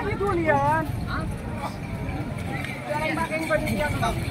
itu lian. Jalan pakai bajunya.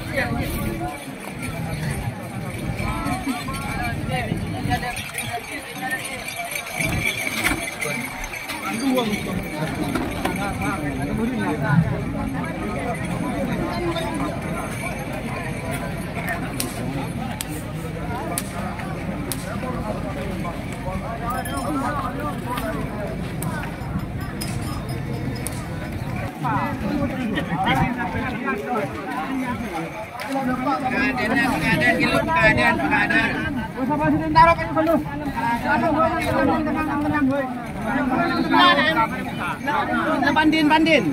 Bandin.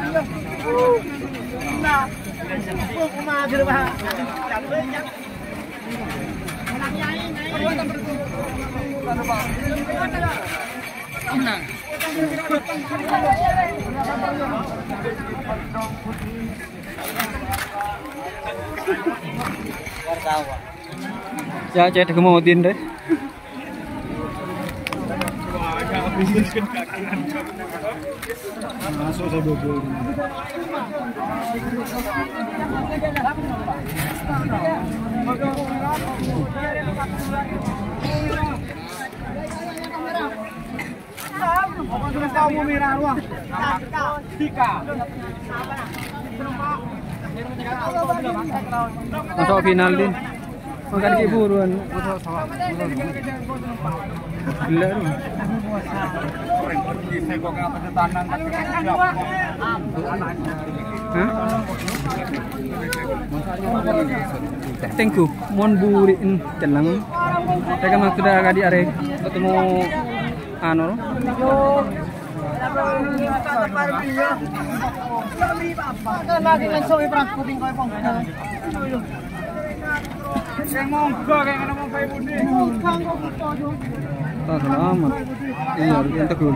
Ya, cek kemudian deh. Masuk saya bobol. Kamu merah ruang. Masuk final din. Makan ke buruan. Gila nih. Tengku, mon buriin celang. Mereka mah sudah kadi are ketemu anu. Selamat. Iya, yang teguh.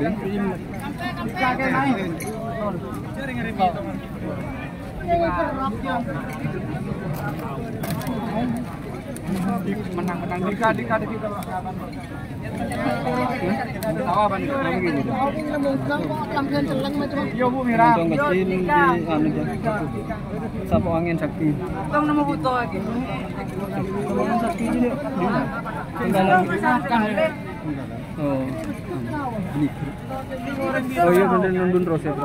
Menang dika kita kapan? Tawaban begini. Yo Bu Mira. Untung kecil di anu sapu angin sakti. Tong nemu foto lagi. Sapu angin sakti ini dia. Oh. Ini. Oh iya bener nundun terus ya.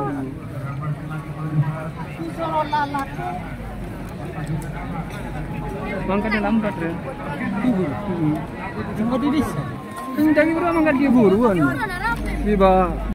Mangkat di lambat ya. Kubur. Enggak di desa. Enggak di buruan. Di bawah